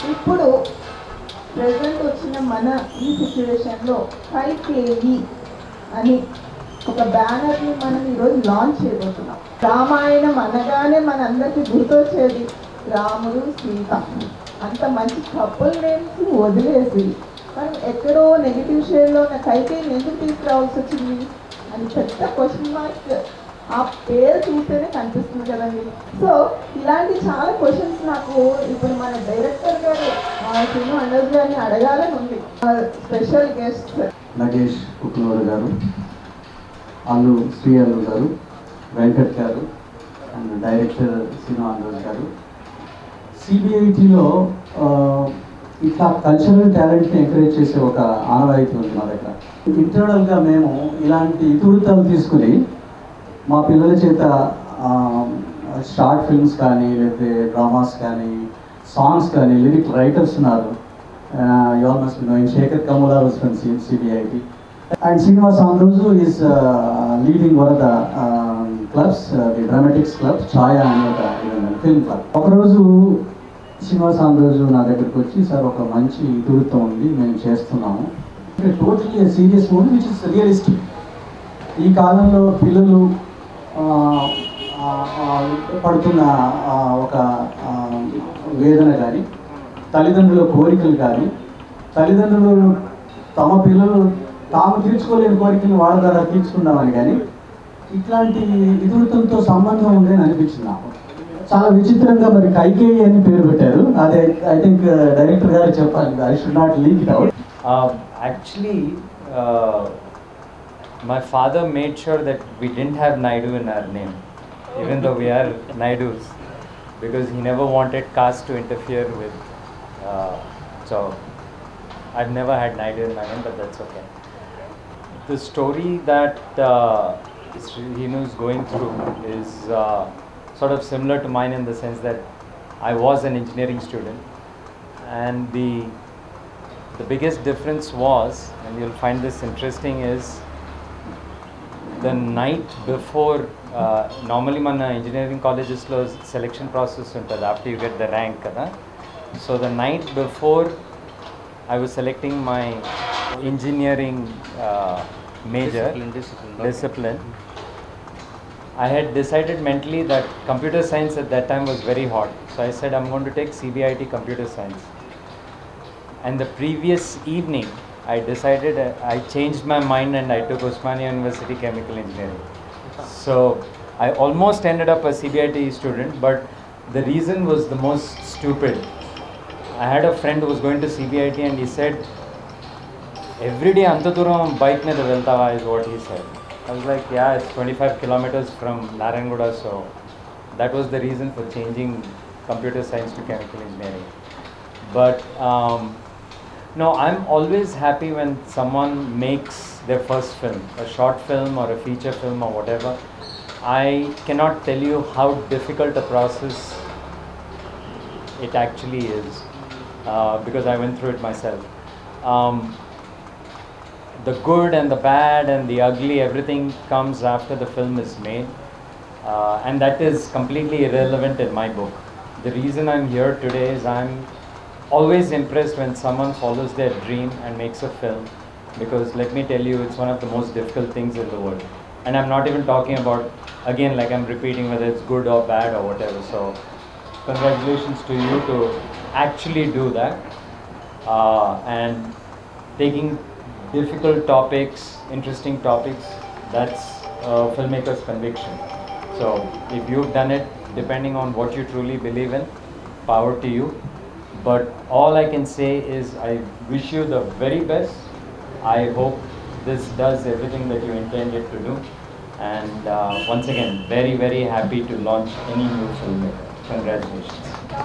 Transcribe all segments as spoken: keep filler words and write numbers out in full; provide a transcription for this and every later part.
ఇప్పుడు ప్రెజెంట్ వచ్చిన మన ఈ సిచ్యువేషన్లో కైకేయి అని ఒక బ్యానర్ని మనం ఈరోజు లాంచ్ చేయబోతున్నాం. రామాయణం అనగానే మనందరికీ గుర్తొచ్చేది రాముడు సీత. అంత మంచి కపుల్ నేమ్స్ వదిలేసి మనం ఎక్కడో నెగిటివ్ షేడ్లో ఉన్న కైకేయిని ఎందుకు తీసుకురావాల్సి వచ్చింది అని పెద్ద క్వశ్చన్ మార్క్ ఆ పేరు చూస్తేనే కనిపిస్తుంది కదండి. సో ఇలాంటి చాలా క్వశ్చన్స్ నాకు ఇప్పుడు మన డైరెక్టర్ గారు సినిమా అండర్స్ గారిని అడగాలని ఉంది. స్పెషల్ గెస్ట్ నగేష్ కుక్నూరు గారు, అల్లు శ్రీ అల్లు గారు, వెంకట్ గారు అండ్ డైరెక్టర్ సినిమా అండర్స్ గారు. సిబిఐటిలో ఇట్లా కల్చరల్ టాలెంట్ని ఎంకరేజ్ చేసే ఒక ఆనవాయితీ ఉంది మా దగ్గర. ఇంటర్నల్గా మేము ఇలాంటి ఇతివృత్తాలు తీసుకుని మా పిల్లల చేత షార్ట్ ఫిల్మ్స్ కానీ లేకపోతే డ్రామాస్ కానీ సాంగ్స్ కానీ లిరిక్ రైటర్స్ ఉన్నారు. You all must know Shekhar Kamala was from CBIT and Srinivas Andhroju is leading one of the clubs, the dramatics club Chaya అనే ఒక ఫిల్మ్ క్లబ్. ఒకరోజు శ్రీనివాస్ ఆంధ్రోజు నా దగ్గరికి వచ్చి, సార్ ఒక మంచి ఇతివృత్తం ఉంది మేము చేస్తున్నాము, totally serious movie which is realistic. ఈ కాలంలో పిల్లలు పడుతున్న ఒక వేదన కానీ, తల్లిదండ్రుల కోరికలు కానీ, తల్లిదండ్రులు తమ పిల్లలు తాము తీర్చుకోలేని కోరికలు వాళ్ళ ద్వారా తీర్చుకుందామని కానీ ఇట్లాంటి ఇతివృత్తంతో సంబంధం ఉందని అనిపించింది నాకు. చాలా విచిత్రంగా మరి కైకేయి అని పేరు పెట్టారు. అదే ఐ థింక్ డైరెక్టర్ గారు చెప్పాలి, I should not leak it out. Actually my father made sure that we didn't have Naidu in our name, even though we are Naidus, because he never wanted caste to interfere with. Uh, so I've never had Naidu in my name, but that's okay. The story that uh, Srinu is going through is uh, sort of similar to mine in the sense that I was an engineering student, and the the biggest difference was, and you'll find this interesting, is the night before. Uh, normally మన engineering collegesలో selection process ఉంటుంది after you get the rank కదా. So the night before I was selecting my engineering uh, major discipline, discipline, discipline I had decided mentally that computer science at that time was very hot. So I said I'm going to take C B I T computer science. And the previous evening I decided, uh, I changed my mind and I took Osmania University Chemical Engineering. So I almost ended up a C B I T student, but the reason was the most stupid. I had a friend who was going to C B I T and he said, every day anta duram bike meeda veltava, is what he said. I was like, yeah, it's twenty-five kilometers from Narayanguda, so that was the reason for changing computer science to chemical engineering. But um, no, I'm always happy when someone makes their first film, a short film or a feature film or whatever. I cannot tell you how difficult a process it actually is, uh, because I went through it myself. Um, the good and the bad and the ugly, everything comes after the film is made, uh, and that is completely irrelevant in my book. The reason I'm here today is I'm always impressed when someone follows their dream and makes a film, because let me tell you, it's one of the most difficult things in the world. And I'm not even talking about, again, like I'm repeating, whether it's good or bad or whatever. So congratulations to you to actually do that, uh, and taking difficult topics, interesting topics. That's a filmmaker's conviction. So if you've done it, depending on what you truly believe in, power to you. But all I can say is I wish you the very best. I hope this does everything that you intended to do. And uh, once again, very, very happy to launch any new filmmaker. Congratulations.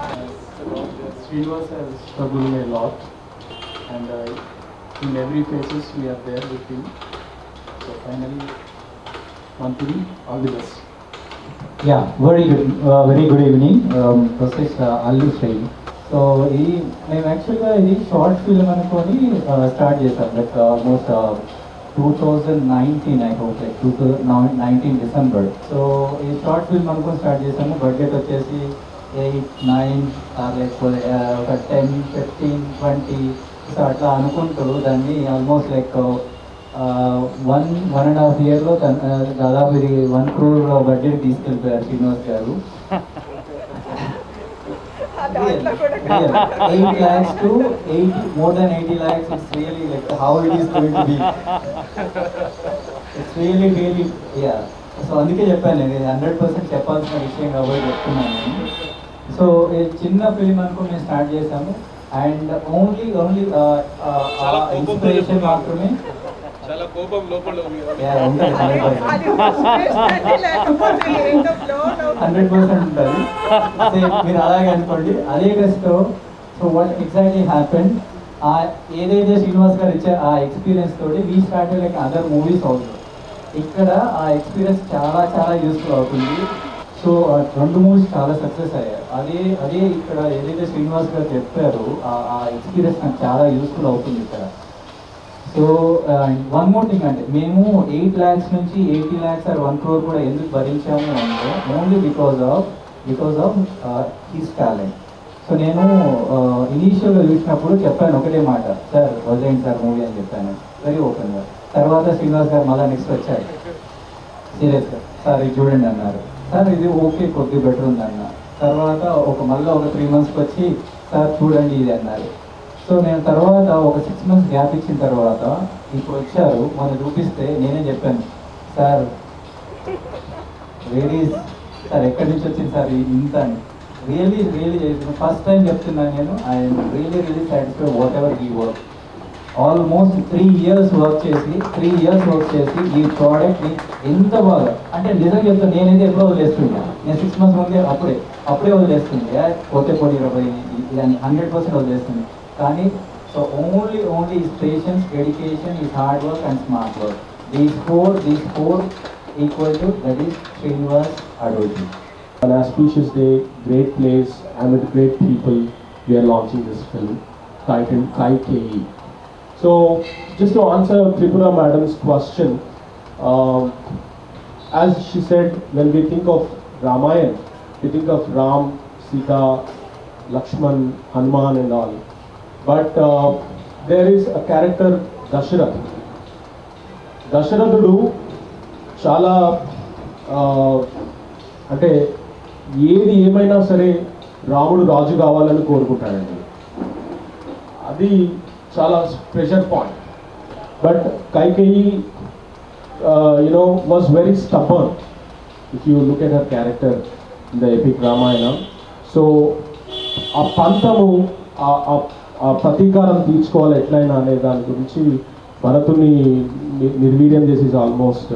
Srinivas has struggled a lot, and uh, in every phases we are there with him. So finally, Mantri, all the best. Yeah, very good, uh, very good evening. Um, this is uh, Allu Sri. So ఈ మేము యాక్చువల్గా ఇది short film అనుకొని start చేసాం, like almost two thousand nineteen I hope like two thousand nineteen December. So ఈ short film అనుకొని start చేసాము. Budget వచ్చేసి ఎయిట్ నైన్ లేకపోతే ఒక టెన్ ఫిఫ్టీన్ ట్వంటీ సో అట్లా అనుకుంటూ దాన్ని almost like one one and half ఇయర్లో దాదాపు ఇది వన్ క్రోర్ బడ్జెట్ తీసుకెళ్ళిపోయారు శ్రీనివాస్ గారు. Eight lakhs to eighty more then eighty lakhs it's really like how it is going to be it's really really yeah. So అందుకే చెప్పాను నేను హండ్రెడ్ పర్సెంట్ చెప్పాల్సిన విషయం కాబట్టి చెప్తున్నాను నేను. సో చిన్న ఫిల్మ్ అనుకో మేము స్టార్ట్ చేసాము అండ్ ఓన్లీ ఓన్లీ ఇన్స్పిరేషన్ మాత్రమే చాలా కోపం లోపల హండ్రెడ్ పర్సెంట్ ఉంటుంది. మీరు అలాగే అనుకోండి అదే కష్టం. సో వాట్ ఎగ్జాక్ట్లీ హ్యాపెన్ ఏదైతే శ్రీనివాస్ గారు ఇచ్చే ఆ ఎక్స్పీరియన్స్ తోటి we started like other movies also. ఇక్కడ ఆ ఎక్స్పీరియన్స్ చాలా చాలా యూస్ఫుల్ అవుతుంది. సో రెండు మూవీస్ చాలా సక్సెస్ అయ్యాయి. అదే అదే ఇక్కడ ఏదైతే శ్రీనివాస్ గారు చెప్పారో ఆ ఎక్స్పీరియన్స్ నాకు చాలా యూస్ఫుల్ అవుతుంది ఇక్కడ. సో వన్ మోర్ థింగ్ అంటే మేము ఎయిట్ ల్యాక్స్ నుంచి eighty lakhs or one crore కూడా ఎందుకు భరించాము అంటే only because of because of his talent. So నేను ఇనీషియల్గా చూసినప్పుడు చెప్పాను ఒకటే మాట, సార్ వదిలేండి సార్ మూవీ అని చెప్పాను వెరీ ఓపెన్గా. తర్వాత శ్రీనివాస్ గారు మళ్ళీ నెక్స్ట్ వచ్చారు సీరియస్గా, సార్ ఇది చూడండి అన్నారు. సార్ ఇది ఓకే కొద్ది బెటర్ ఉంది అన్న. తర్వాత ఒక మళ్ళీ ఒక త్రీ మంత్స్కి వచ్చి సార్ చూడండి ఇది అన్నారు. సో నేను తర్వాత ఒక సిక్స్ మంత్స్ గ్యాప్ ఇచ్చిన తర్వాత ఇప్పుడు వచ్చారు మనం చూపిస్తే నేనే చెప్పాను, సార్ వెరీ సార్ ఎక్కడి నుంచి వచ్చింది సార్ ఇంత అని. రియలీ రియలీ చేసిన ఫస్ట్ టైం చెప్తున్నాను నేను. I'm really really satisfied whatever ఈ work. Almost three years work చేసి త్రీ ఇయర్స్ వర్క్ చేసి ఈ ప్రోడక్ట్ని ఎంత బాగా అంటే నిజంగా చెప్తాను, నేనైతే ఎప్పుడో వదిలేస్తుండే. నేను సిక్స్ మంత్స్ ముందే అప్పుడే అప్పుడే వదిలేస్తుండే కొత్త కొన్ని ఇరవై ఇదని హండ్రెడ్ పర్సెంట్ వదిలేస్తుంది. కానీ so only only is patience, dedication, is hard work and smart work. These four these four equal to that is Srinivas Adoti. An auspicious day, great place, and with great people, we are launching this film titled Kai K E. So, just to answer Tripura Madam's question, um, as she said, when we think of Ramayana, we think of Ram, Sita, Lakshman, Hanuman and all. But uh, there is a character, Dasharath. Dasharathudu చాలా అంటే ఏది ఏమైనా సరే రాముడు రాజు కావాలని కోరుకుంటాడండి. అది చాలా pressure point. But Kaikeyi you know was very stubborn if you look at her character in the epic Ramayana. So ఆ పంతము ఆ ప్రతీకారం తీర్చుకోవాలి ఎట్లయినా అనే దాని గురించి భరతుని నిర్వీర్యం చేసేసి ఆల్మోస్ట్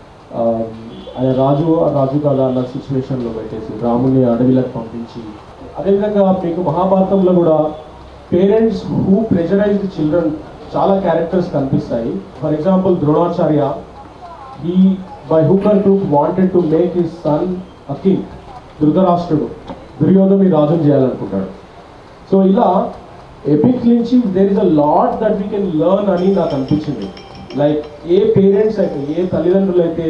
ఆయన రాజు రాజు కాదా అన్న సిచ్యువేషన్లో పెట్టేసి రాముని అడవిలకు పంపించి. అదేవిధంగా మీకు మహాభారతంలో కూడా పేరెంట్స్ హూ ప్రెషరైజ్డ్ చిల్డ్రన్ చాలా క్యారెక్టర్స్ కనిపిస్తాయి. For example Dronacharya, he by hook or crook wanted to make his son a king. ధృతరాష్ట్రుడు దుర్యోధని రాజుని చేయాలనుకుంటాడు. సో ఇలా ఎపిక్ నుంచి there is a lot that we can learn అని నాకు అనిపించింది. లైక్ ఏ పేరెంట్స్ అయితే ఏ తల్లిదండ్రులు అయితే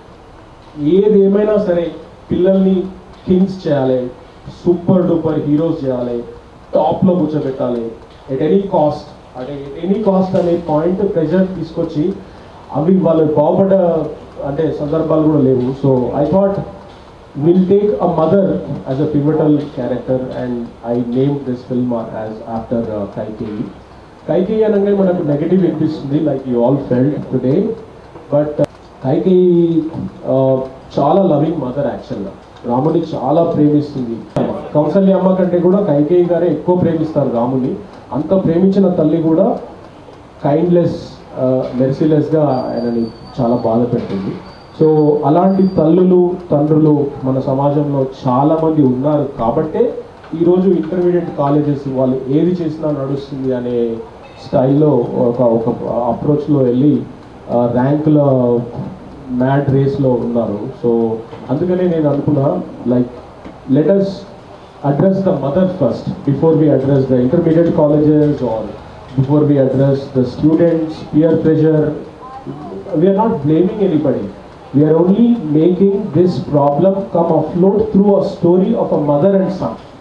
ఏది ఏమైనా సరే పిల్లల్ని కింగ్స్ చేయాలి, సూపర్ డూపర్ హీరోస్ చేయాలి, టాప్లో కూర్చోబెట్టాలి ఎట్ ఎనీ కాస్ట్, అంటే ఎట్ ఎనీ కాస్ట్ అనే పాయింట్ ప్రెషర్ తీసుకొచ్చి అవి వాళ్ళు బాగుపడ్డ అంటే సందర్భాలు కూడా లేవు. So I thought will take a mother as a pivotal character and I name this film as after Kaikeyi. Kaikeyi అనగానే మనకు నెగటివ్ వినిపిస్తుంది like you all felt today. But Kaikeyi చాలా లవింగ్ మదర్ యాక్చువల్గా. రాముని చాలా ప్రేమిస్తుంది. కౌసల్య అమ్మ కంటే కూడా కైకేయి గారే ఎక్కువ ప్రేమిస్తారు రాముని. అంత ప్రేమించిన తల్లి కూడా కైండ్లెస్ మెర్సిలెస్గా ఆయనని చాలా బాధ పెట్టింది. సో అలాంటి తల్లులు తండ్రులు మన సమాజంలో చాలామంది ఉన్నారు కాబట్టే ఈరోజు ఇంటర్మీడియట్ కాలేజెస్ వాళ్ళు ఏది చేసినా నడుస్తుంది అనే స్టైల్లో ఒక ఒక అప్రోచ్లో వెళ్ళి ర్యాంకుల మ్యాడ్ రేస్లో ఉన్నారు. సో అందుకనే నేను అనుకున్నా like let us address the mother first before we address the intermediate colleges or before we address the students, peer pressure. We are not blaming anybody. We are only making this problem come afloat through a story of a mother and son.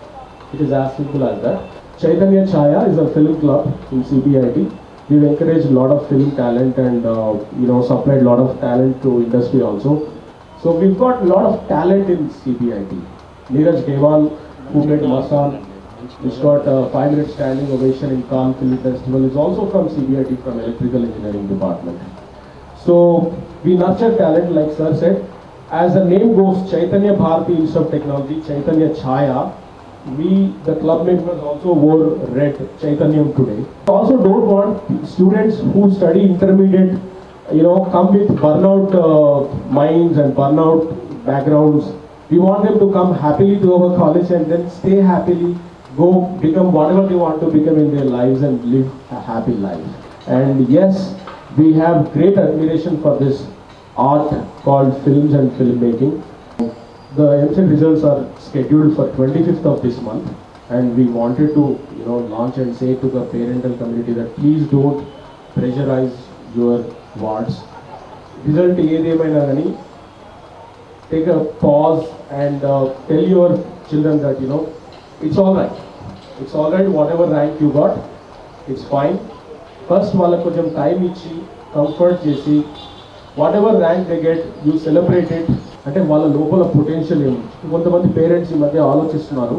It is as simple as that. Chaitanya Chaya is a film club in C B I T. We've encouraged a lot of film talent and uh, you know supplied a lot of talent to industry also. So we've got a lot of talent in C B I T. Neeraj Gewal, who made Masan, which got a five minute standing ovation in Cannes Film Festival, is also from C B I T, from Electrical Engineering Department. So we nurture talent, like sir said. As the name goes, Chaitanya Bharati Institute of Technology, Chaitanya Chaya, we, the club members, also wore red Chaitanyam today. We also don't want students who study intermediate, you know, come with burnout uh, minds and burnout backgrounds. We want them to come happily to our college and then stay happily, go become whatever they want to become in their lives and live a happy life. And yes, we have great admiration for this art called films and filmmaking. The M C E T results are scheduled for twenty-fifth of this month, and we wanted to, you know, launch and say to the parental community that please don't pressurize your wards. Result ఏదేమైనా కానీ take a pause and uh, tell your children that, you know, it's all right. It's all right, whatever rank you got, it's fine. First వాళ్ళకు కొంచెం time ఇచ్చి comfort చేసి whatever rank they get, you celebrate it. అంటే వాళ్ళ లోపల potential ఏమి, కొంతమంది parents ఈ మధ్య ఆలోచిస్తున్నారు,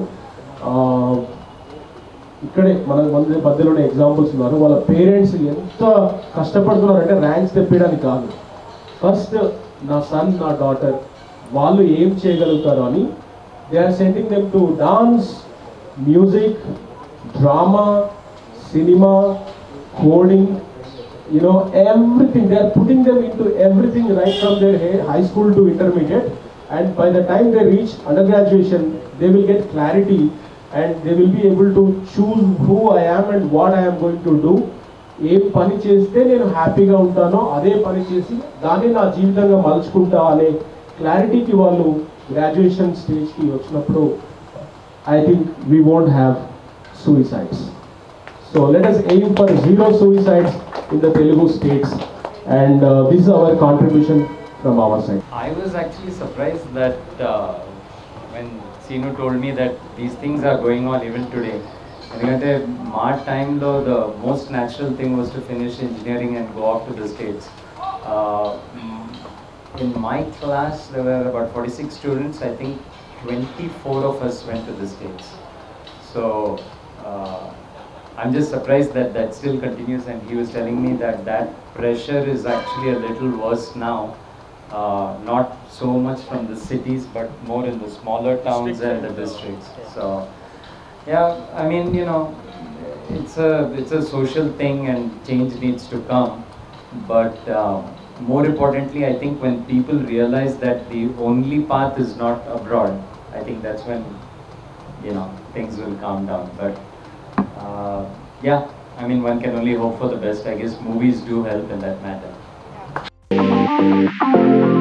ఇక్కడే మన మంది మధ్యలోనే ఎగ్జాంపుల్స్ ఉన్నారు, వాళ్ళ పేరెంట్స్ ఎంత కష్టపడుతున్నారంటే ర్యాంక్స్ తెప్పడానికి కాదు, ఫస్ట్ నా సన్ నా డాటర్ వాళ్ళు ఏం చేయగలుగుతారు అని they are sending them to dance, music, drama, cinema, coding, you know, everything. They are putting them into everything right from their high school to intermediate, and by the time they reach undergraduation, they will get clarity and they will be able to choose who I am and what I am going to do. ఏ పని చేస్తే నేను హ్యాపీగా ఉంటానో అదే పని చేసి దాన్ని నా జీవితంగా మలుచుకుంటా అనే క్లారిటీకి వాళ్ళు గ్రాడ్యుయేషన్ స్టేజ్కి వచ్చినప్పుడు I think we won't have suicides. So let us aim for zero suicides in the Telugu states, and uh, this is our contribution from our side. I was actually surprised that uh, when Sinu told me that these things are going on even today. Endukante my time lo the most natural thing was to finish engineering and go off to the States. Uh, in my class there were about forty-six students. I think twenty-four of us went to the States. So uh, I'm just surprised that that still continues, and he was telling me that that pressure is actually a little worse now, uh, not so much from the cities but more in the smaller towns and the districts. So yeah, I mean, you know, it's a it's a social thing and change needs to come, but uh, more importantly, I think when people realize that the only path is not abroad, I think that's when, you know, things will calm down. But Uh, yeah, I mean, one can only hope for the best. I guess movies do help in that matter.